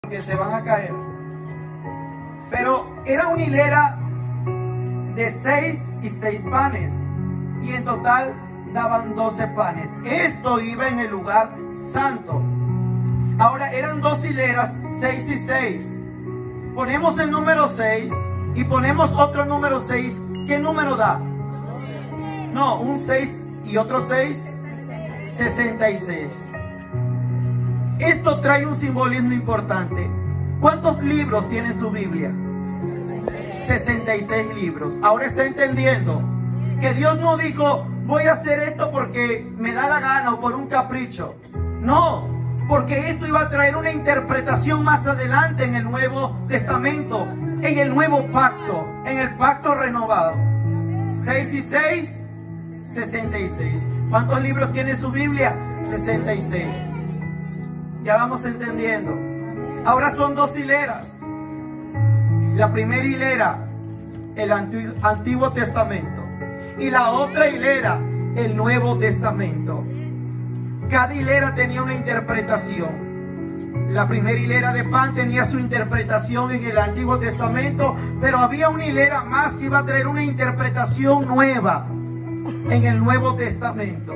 que se van a caer. Pero era una hilera de 6 y 6 panes, y en total daban 12 panes. Esto iba en el lugar santo. Ahora eran 2 hileras, 6 y 6. Ponemos el número 6 y ponemos otro número 6. ¿Qué número da? No, un 6 y otro 6, 66. Esto trae un simbolismo importante. ¿Cuántos libros tiene su Biblia? 66 libros. Ahora está entendiendo que Dios no dijo, voy a hacer esto porque me da la gana o por un capricho. No, porque esto iba a traer una interpretación más adelante en el Nuevo Testamento, en el nuevo pacto, en el pacto renovado. 6 y 6, 66. ¿Cuántos libros tiene su Biblia? 66. Ya vamos entendiendo. Ahora son 2 hileras. La primera hilera, el Antiguo Testamento, y la otra hilera, el Nuevo Testamento. Cada hilera tenía una interpretación. La primera hilera de pan tenía su interpretación en el Antiguo Testamento, pero había una hilera más que iba a traer una interpretación nueva en el Nuevo Testamento.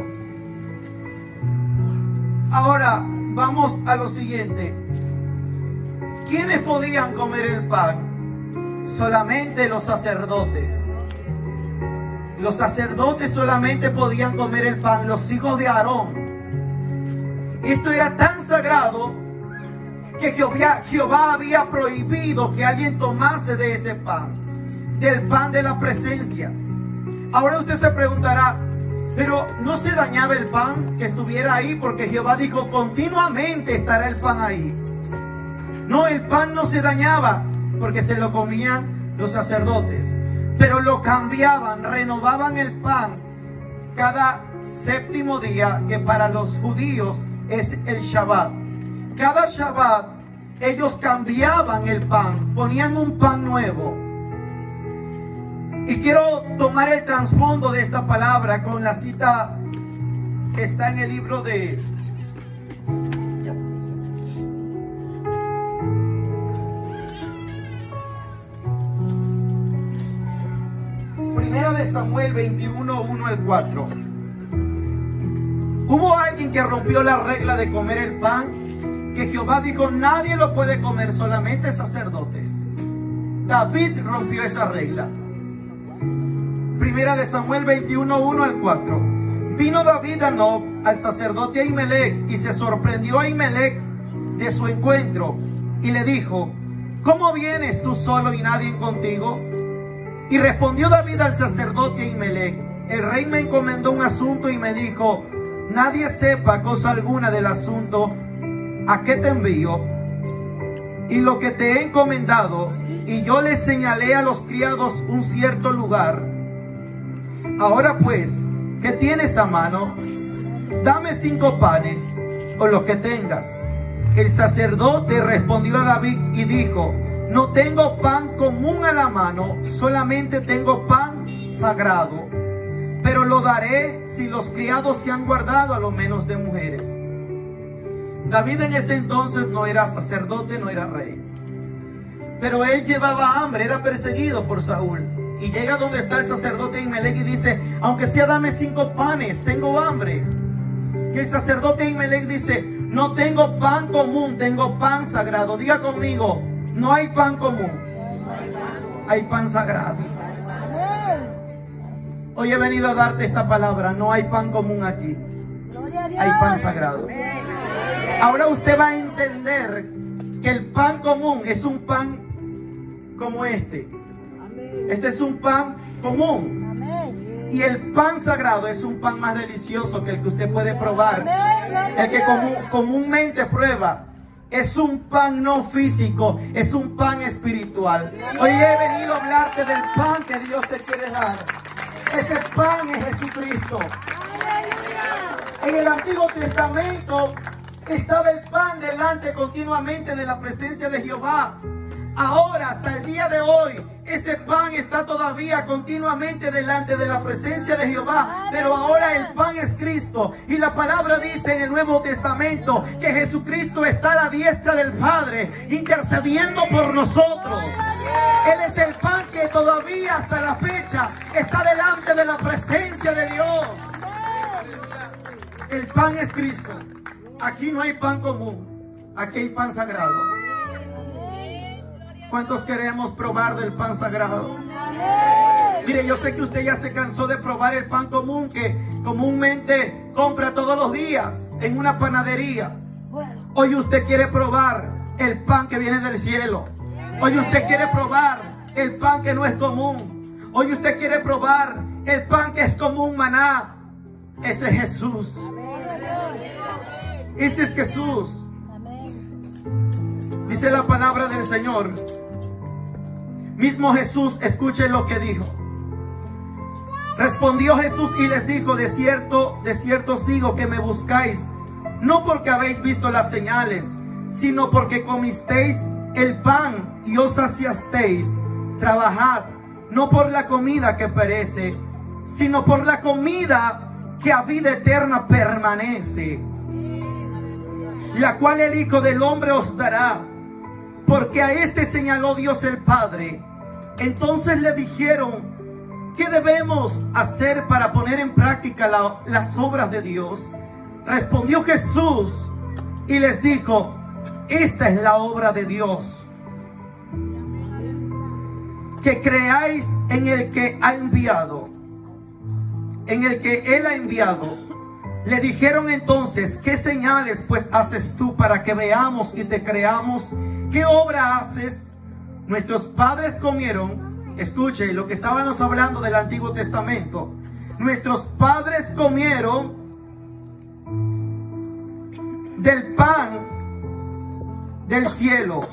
Ahora vamos a lo siguiente. ¿Quiénes podían comer el pan? Solamente los sacerdotes. Los sacerdotes solamente podían comer el pan, los hijos de Aarón. Esto era tan sagrado que Jehová había prohibido que alguien tomase de ese pan, del pan de la presencia. Ahora usted se preguntará, pero ¿no se dañaba el pan que estuviera ahí? Porque Jehová dijo, continuamente estará el pan ahí. No, el pan no se dañaba porque se lo comían los sacerdotes, pero lo cambiaban, renovaban el pan cada séptimo día, que para los judíos es el Shabbat. Cada Shabbat ellos cambiaban el pan, ponían un pan nuevo. Y quiero tomar el trasfondo de esta palabra con la cita que está en el libro de Primera de Samuel 21, 1 al 4. Hubo alguien que rompió la regla de comer el pan, que Jehová dijo, nadie lo puede comer, solamente sacerdotes. David rompió esa regla. Primera de Samuel 21, 1 al 4. Vino David a Nob, al sacerdote Ahimelech, y se sorprendió a Ahimelech de su encuentro, y le dijo, ¿cómo vienes tú solo y nadie contigo? Y respondió David al sacerdote Ahimelech, el rey me encomendó un asunto y me dijo, nadie sepa cosa alguna del asunto a qué te envío y lo que te he encomendado. Y yo le señalé a los criados un cierto lugar. Ahora pues, ¿qué tienes a mano? Dame 5 panes, o los que tengas. El sacerdote respondió a David y dijo, no tengo pan común a la mano, solamente tengo pan sagrado. Pero lo daré si los criados se han guardado a lo menos de mujeres. David en ese entonces no era sacerdote, no era rey. Pero él llevaba hambre, era perseguido por Saúl. Y llega donde está el sacerdote Ahimelech y dice, aunque sea dame 5 panes, tengo hambre. Y el sacerdote Ahimelech dice, no tengo pan común, tengo pan sagrado. Diga conmigo, no hay pan común, hay pan sagrado. Hoy he venido a darte esta palabra, no hay pan común aquí, hay pan sagrado. Ahora usted va a entender que el pan común es un pan como este. Este es un pan común. Y el pan sagrado es un pan más delicioso que el que usted puede probar. El que comúnmente prueba. Es un pan no físico, es un pan espiritual. Hoy he venido a hablarte del pan que Dios te quiere dar. Ese pan es Jesucristo. En el Antiguo Testamento estaba el pan delante continuamente de la presencia de Jehová. Ahora, hasta el día de hoy, Ese pan está todavía continuamente delante de la presencia de Jehová, pero ahora el pan es Cristo. Y la palabra dice en el Nuevo Testamento que Jesucristo está a la diestra del Padre, intercediendo por nosotros. Él es el pan que todavía hasta la fecha está delante de la presencia de Dios. El pan es Cristo. Aquí no hay pan común, aquí hay pan sagrado. ¿Cuántos queremos probar del pan sagrado? Mire, yo sé que usted ya se cansó de probar el pan común que comúnmente compra todos los días en una panadería. Hoy usted quiere probar el pan que viene del cielo. Hoy usted quiere probar el pan que no es común. Hoy usted quiere probar el pan que es como un maná. Ese es Jesús. Ese es Jesús. Dice la palabra del Señor. Mismo Jesús, escuchen lo que dijo. Respondió Jesús y les dijo: de cierto os digo que me buscáis, no porque habéis visto las señales, sino porque comisteis el pan y os saciasteis. Trabajad, no por la comida que perece, sino por la comida que a vida eterna permanece, la cual el Hijo del Hombre os dará, porque a este señaló Dios el Padre. Entonces le dijeron: ¿qué debemos hacer para poner en práctica las obras de Dios? Respondió Jesús y les dijo: esta es la obra de Dios, que creáis en el que ha enviado, en el que Él ha enviado. Le dijeron entonces: ¿qué señales pues haces tú para que veamos y te creamos? ¿Qué obra haces? Nuestros padres comieron. Escuche lo que estábamos hablando del Antiguo Testamento. Nuestros padres comieron del pan del cielo,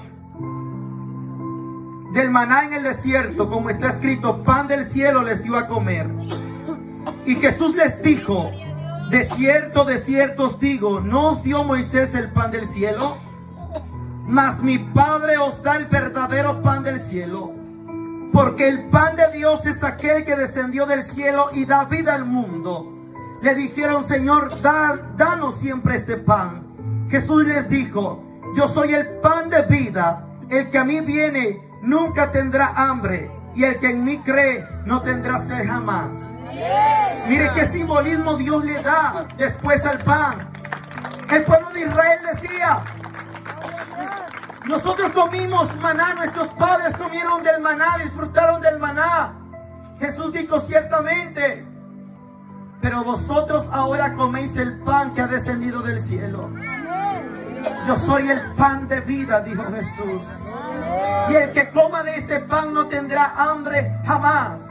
del maná en el desierto, como está escrito: pan del cielo les dio a comer. Y Jesús les dijo: de cierto os digo, ¿no os dio Moisés el pan del cielo? Mas mi Padre os da el verdadero pan del cielo, porque el pan de Dios es aquel que descendió del cielo y da vida al mundo. Le dijeron: Señor, danos siempre este pan. Jesús les dijo: yo soy el pan de vida. El que a mí viene nunca tendrá hambre, y el que en mí cree no tendrá sed jamás. Mire qué simbolismo Dios le da después al pan. El pueblo de Israel decía: nosotros comimos maná, nuestros padres comieron del maná, disfrutaron del maná. Jesús dijo: ciertamente, pero vosotros ahora coméis el pan que ha descendido del cielo. Yo soy el pan de vida, dijo Jesús. Y el que coma de este pan no tendrá hambre jamás.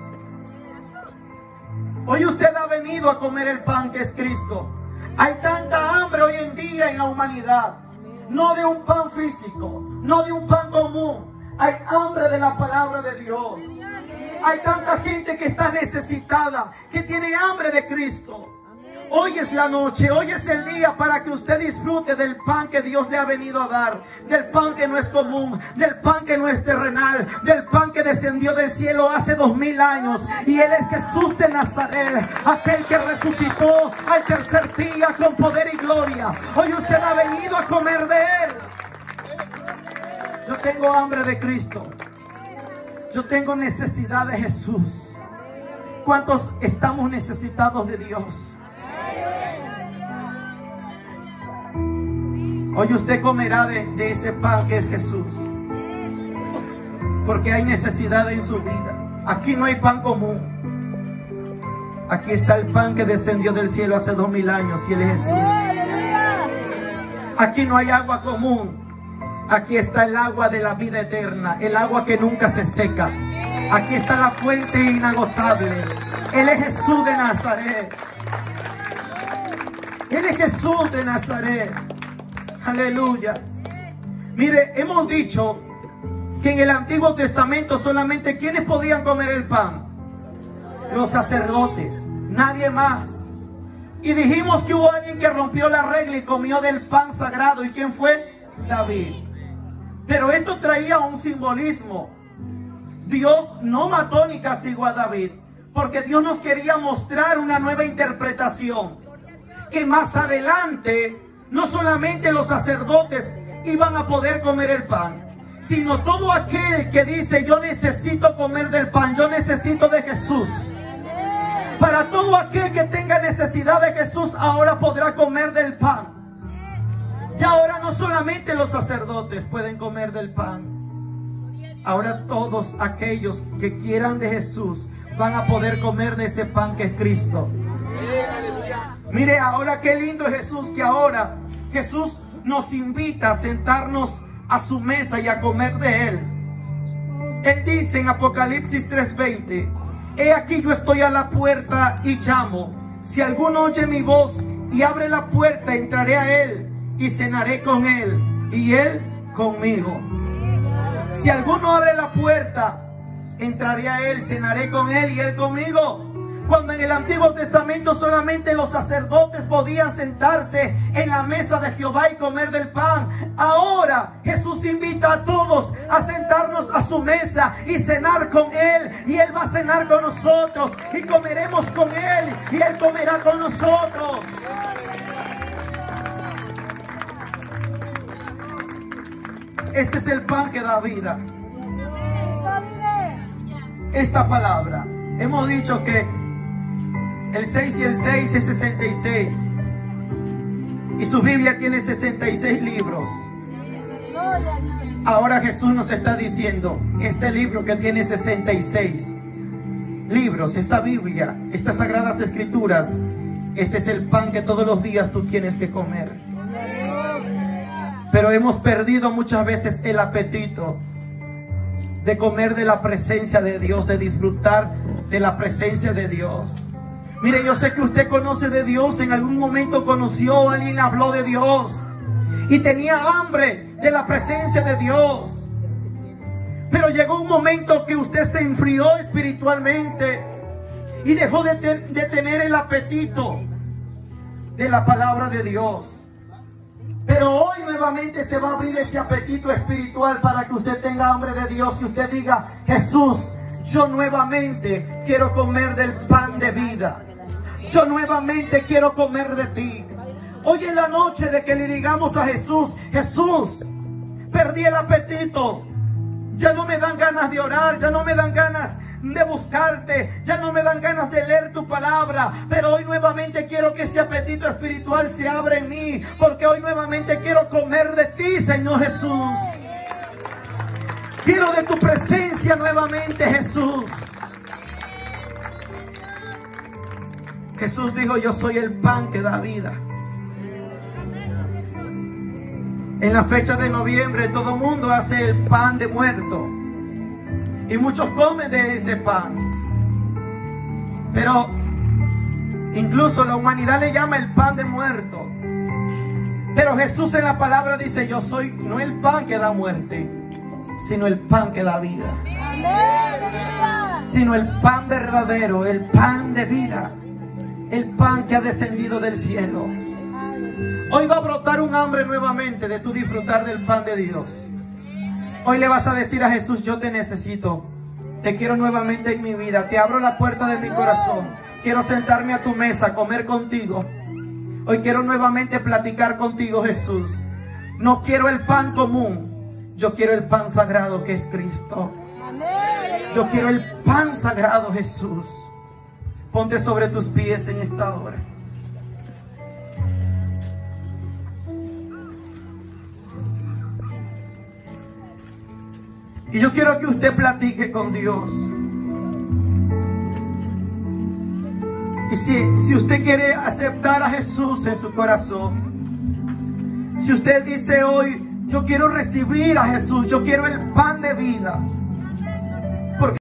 Hoy usted ha venido a comer el pan que es Cristo. Hay tanta hambre hoy en día en la humanidad. No de un pan físico, no de un pan común. Hay hambre de la palabra de Dios. Hay tanta gente que está necesitada, que tiene hambre de Cristo. Hoy es la noche, hoy es el día para que usted disfrute del pan que Dios le ha venido a dar. Del pan que no es común, del pan que no es terrenal, del pan que descendió del cielo hace 2000 años. Y Él es Jesús de Nazaret, aquel que resucitó al tercer día con poder y gloria. Hoy usted ha venido a comer de Él. Yo tengo hambre de Cristo. Yo tengo necesidad de Jesús. ¿Cuántos estamos necesitados de Dios? Hoy usted comerá de ese pan que es Jesús, porque hay necesidad en su vida. Aquí no hay pan común. Aquí está el pan que descendió del cielo hace 2000 años y Él es Jesús. Aquí no hay agua común. Aquí está el agua de la vida eterna, el agua que nunca se seca. Aquí está la fuente inagotable. Él es Jesús de Nazaret. Él es Jesús de Nazaret. Aleluya. Mire, hemos dicho que en el Antiguo Testamento solamente ¿quiénes podían comer el pan? Los sacerdotes, nadie más. Y dijimos que hubo alguien que rompió la regla y comió del pan sagrado. ¿Y quién fue? David. Pero esto traía un simbolismo Dios no mató ni castigó a David, porque Dios nos quería mostrar una nueva interpretación, que más adelante no solamente los sacerdotes iban a poder comer el pan, sino todo aquel que dice: yo necesito comer del pan, yo necesito de Jesús. Para todo aquel que tenga necesidad de Jesús, ahora podrá comer del pan. Ya ahora no solamente los sacerdotes pueden comer del pan, ahora todos aquellos que quieran de Jesús van a poder comer de ese pan que es Cristo. Mire ahora qué lindo es Jesús, que ahora Jesús nos invita a sentarnos a su mesa y a comer de Él. Él dice en Apocalipsis 3:20: he aquí yo estoy a la puerta y llamo. Si alguno oye mi voz y abre la puerta, entraré a Él y cenaré con Él y Él conmigo. Si alguno abre la puerta, entraré a Él, cenaré con Él y Él conmigo. Cuando en el Antiguo Testamento solamente los sacerdotes podían sentarse en la mesa de Jehová y comer del pan, ahora Jesús invita a todos a sentarnos a su mesa y cenar con Él. Y Él va a cenar con nosotros y comeremos con Él y Él comerá con nosotros. Este es el pan que da vida. Esta palabra, hemos dicho que el 6 y el 6 es 66. Y su Biblia tiene 66 libros. Ahora Jesús nos está diciendo: este libro que tiene 66 libros, esta Biblia, estas sagradas escrituras, este es el pan que todos los días tú tienes que comer. Pero hemos perdido muchas veces el apetito de comer de la presencia de Dios, de disfrutar de la presencia de Dios. Mire, yo sé que usted conoce de Dios, en algún momento conoció, alguien habló de Dios y tenía hambre de la presencia de Dios. Pero llegó un momento que usted se enfrió espiritualmente y dejó de tener el apetito de la palabra de Dios. Pero hoy nuevamente se va a abrir ese apetito espiritual para que usted tenga hambre de Dios y usted diga: Jesús, yo nuevamente quiero comer del pan de vida. Yo nuevamente quiero comer de ti. Hoy es la noche de que le digamos a Jesús: Jesús, perdí el apetito. Ya no me dan ganas de orar, ya no me dan ganas de buscarte, ya no me dan ganas de leer tu palabra, pero hoy nuevamente quiero que ese apetito espiritual se abra en mí, porque hoy nuevamente quiero comer de ti, Señor Jesús. Quiero de tu presencia nuevamente, Jesús. Jesús dijo: yo soy el pan que da vida. En la fecha de noviembre todo el mundo hace el pan de muerto y muchos comen de ese pan, pero incluso la humanidad le llama el pan de muerto. Pero Jesús en la palabra dice: yo soy no el pan que da muerte, sino el pan que da vida. Sino el pan verdadero, el pan de vida, el pan que ha descendido del cielo. Hoy va a brotar un hambre nuevamente de tu disfrutar del pan de Dios. Hoy le vas a decir a Jesús: yo te necesito, te quiero nuevamente en mi vida, te abro la puerta de mi corazón, quiero sentarme a tu mesa, comer contigo. Hoy quiero nuevamente platicar contigo, Jesús. No quiero el pan común, yo quiero el pan sagrado que es Cristo. Yo quiero el pan sagrado, Jesús. Ponte sobre tus pies en esta hora. Y yo quiero que usted platique con Dios. Y si usted quiere aceptar a Jesús en su corazón, si usted dice hoy: yo quiero recibir a Jesús, yo quiero el pan de vida,